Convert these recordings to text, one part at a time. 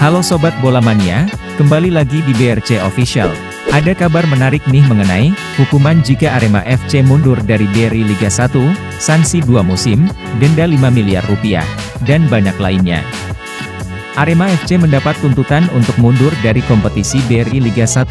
Halo Sobat Bola Mania, kembali lagi di BRC Official. Ada kabar menarik nih mengenai hukuman jika Arema FC mundur dari BRI Liga 1, sanksi 2 musim, denda 5 miliar rupiah, dan banyak lainnya. Arema FC mendapat tuntutan untuk mundur dari kompetisi BRI Liga 1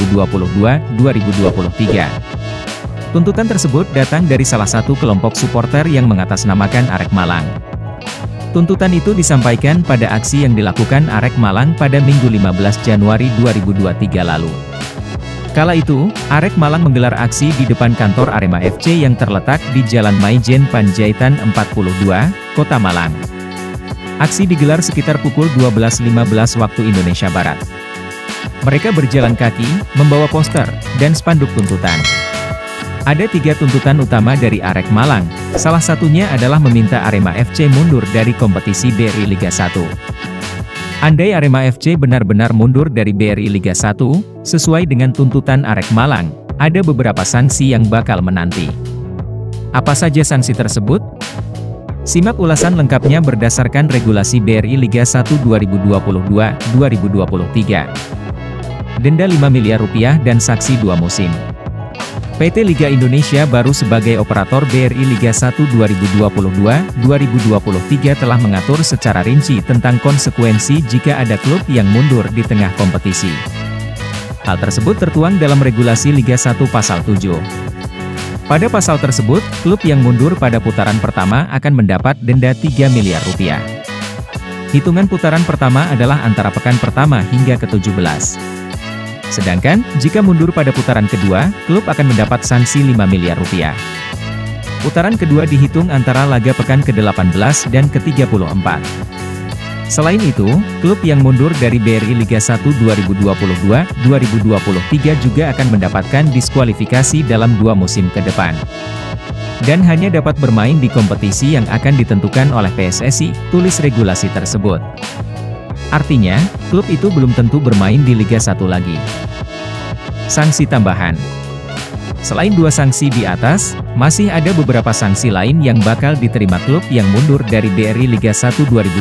2022-2023. Tuntutan tersebut datang dari salah satu kelompok supporter yang mengatasnamakan Arek Malang. Tuntutan itu disampaikan pada aksi yang dilakukan Arek Malang pada Minggu 15 Januari 2023 lalu. Kala itu, Arek Malang menggelar aksi di depan kantor Arema FC yang terletak di Jalan Maijen Panjaitan 42, Kota Malang. Aksi digelar sekitar pukul 12.15 waktu Indonesia Barat. Mereka berjalan kaki, membawa poster, dan spanduk tuntutan. Ada 3 tuntutan utama dari Arek Malang, salah satunya adalah meminta Arema FC mundur dari kompetisi BRI Liga 1. Andai Arema FC benar-benar mundur dari BRI Liga 1, sesuai dengan tuntutan Arek Malang, ada beberapa sanksi yang bakal menanti. Apa saja sanksi tersebut? Simak ulasan lengkapnya berdasarkan regulasi BRI Liga 1 2022-2023. Denda 5 miliar rupiah dan saksi 2 musim. PT Liga Indonesia baru sebagai operator BRI Liga 1 2022-2023 telah mengatur secara rinci tentang konsekuensi jika ada klub yang mundur di tengah kompetisi. Hal tersebut tertuang dalam regulasi Liga 1 pasal 7. Pada pasal tersebut, klub yang mundur pada putaran pertama akan mendapat denda 3 miliar rupiah. Hitungan putaran pertama adalah antara pekan pertama hingga ke-17. Sedangkan, jika mundur pada putaran kedua, klub akan mendapat sanksi 5 miliar rupiah. Putaran kedua dihitung antara laga pekan ke-18 dan ke-34. Selain itu, klub yang mundur dari BRI Liga 1 2022-2023 juga akan mendapatkan diskualifikasi dalam 2 musim ke depan. Dan hanya dapat bermain di kompetisi yang akan ditentukan oleh PSSI, tulis regulasi tersebut. Artinya, klub itu belum tentu bermain di Liga 1 lagi. Sanksi tambahan. Selain 2 sanksi di atas, masih ada beberapa sanksi lain yang bakal diterima klub yang mundur dari BRI Liga 1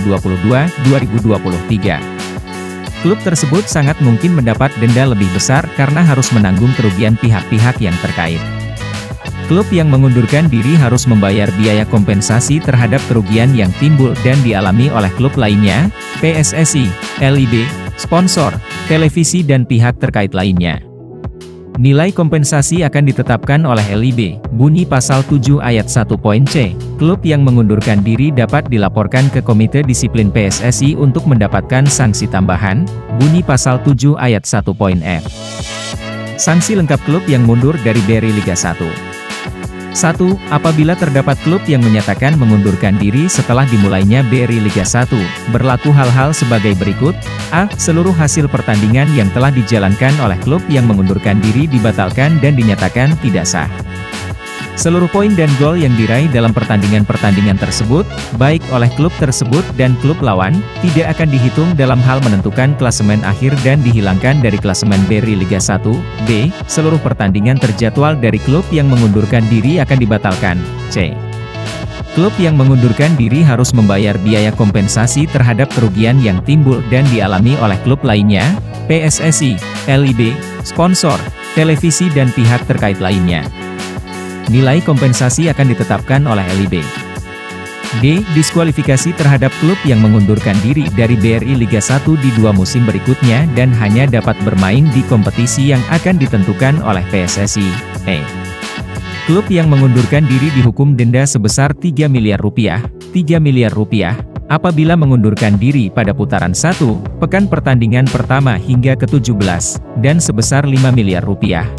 2022-2023. Klub tersebut sangat mungkin mendapat denda lebih besar karena harus menanggung kerugian pihak-pihak yang terkait. Klub yang mengundurkan diri harus membayar biaya kompensasi terhadap kerugian yang timbul dan dialami oleh klub lainnya, PSSI, LIB, sponsor, televisi dan pihak terkait lainnya. Nilai kompensasi akan ditetapkan oleh LIB, bunyi pasal 7 ayat 1.c. Klub yang mengundurkan diri dapat dilaporkan ke Komite Disiplin PSSI untuk mendapatkan sanksi tambahan, bunyi pasal 7 ayat 1.f. Sanksi lengkap klub yang mundur dari BRI Liga 1. 1. Apabila terdapat klub yang menyatakan mengundurkan diri setelah dimulainya BRI Liga 1, berlaku hal-hal sebagai berikut. A. Seluruh hasil pertandingan yang telah dijalankan oleh klub yang mengundurkan diri dibatalkan dan dinyatakan tidak sah. Seluruh poin dan gol yang diraih dalam pertandingan-pertandingan tersebut, baik oleh klub tersebut dan klub lawan, tidak akan dihitung dalam hal menentukan klasemen akhir dan dihilangkan dari klasemen BRI Liga 1. B. Seluruh pertandingan terjadwal dari klub yang mengundurkan diri akan dibatalkan. C. Klub yang mengundurkan diri harus membayar biaya kompensasi terhadap kerugian yang timbul dan dialami oleh klub lainnya, PSSI, LIB, sponsor, televisi dan pihak terkait lainnya. Nilai kompensasi akan ditetapkan oleh LIB. D. Diskualifikasi terhadap klub yang mengundurkan diri dari BRI Liga 1 di 2 musim berikutnya dan hanya dapat bermain di kompetisi yang akan ditentukan oleh PSSI. E. Klub yang mengundurkan diri dihukum denda sebesar 3 miliar rupiah, apabila mengundurkan diri pada putaran 1, pekan pertandingan pertama hingga ke-17, dan sebesar 5 miliar rupiah,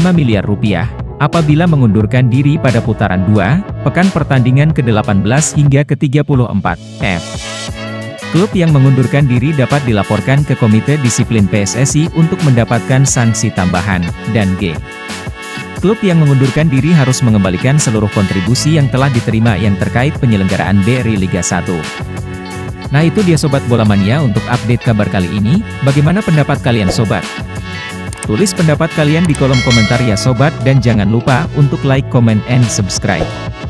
apabila mengundurkan diri pada putaran 2, pekan pertandingan ke-18 hingga ke-34. F. Klub yang mengundurkan diri dapat dilaporkan ke Komite Disiplin PSSI untuk mendapatkan sanksi tambahan. Dan G. Klub yang mengundurkan diri harus mengembalikan seluruh kontribusi yang telah diterima yang terkait penyelenggaraan BRI Liga 1. Nah itu dia Sobat Bola Mania untuk update kabar kali ini, bagaimana pendapat kalian Sobat? Tulis pendapat kalian di kolom komentar ya Sobat dan jangan lupa untuk like, comment, and subscribe.